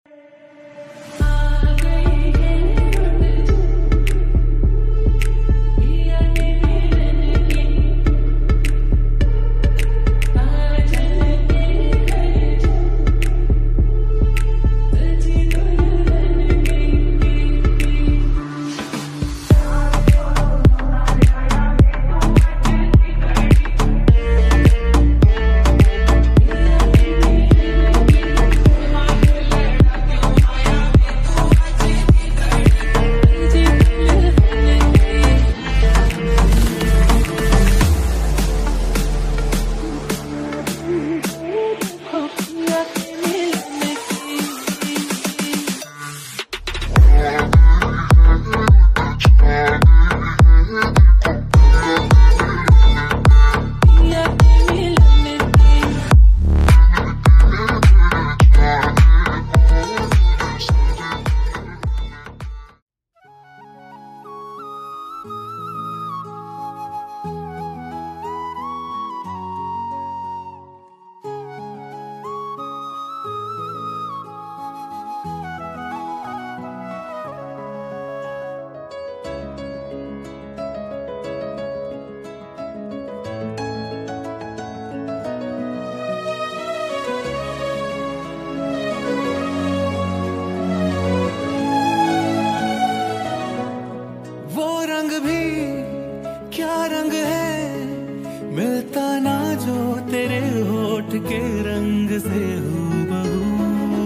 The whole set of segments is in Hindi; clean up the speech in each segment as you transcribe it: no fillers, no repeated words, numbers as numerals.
के रंग से हूबहू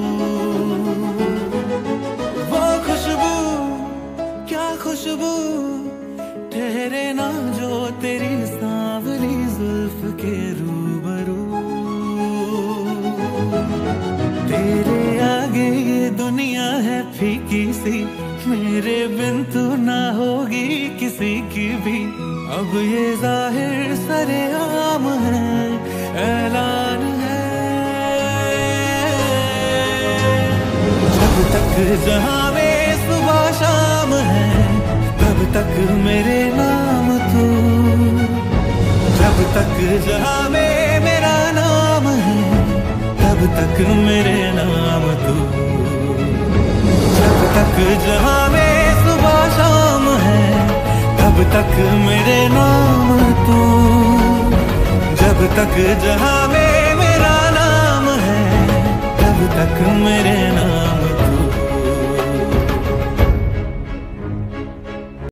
वो खुशबू, क्या खुशबू ठहरे ना जो तेरी सांवली जुल्फ के रूबरू। तेरे आगे ये दुनिया है फीकी सी, मेरे बिन तू ना होगी किसी की भी। अब ये जाहिर सरेआम है, ऐलान है, जब तक जहां में सुबह शाम है तब तक मेरे नाम तू। जब तक जहां में मेरा नाम है तब तक मेरे नाम तू। जब तक जहां में सुबह शाम है तब तक मेरे नाम तू। जब तक जहां में मेरा नाम है तब तक मेरे नाम